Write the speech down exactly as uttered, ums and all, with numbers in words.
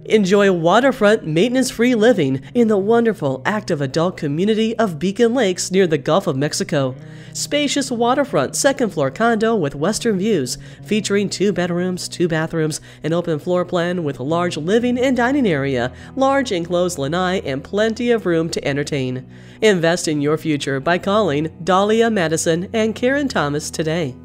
Enjoy waterfront, maintenance-free living in the wonderful, active adult community of Beacon Lakes near the Gulf of Mexico. Spacious waterfront second-floor condo with western views, featuring two bedrooms, two bathrooms, an open floor plan with large living and dining area, large enclosed lanai, and plenty of room to entertain. Invest in your future by calling Dahlia, Madison, and Karen Thomas today.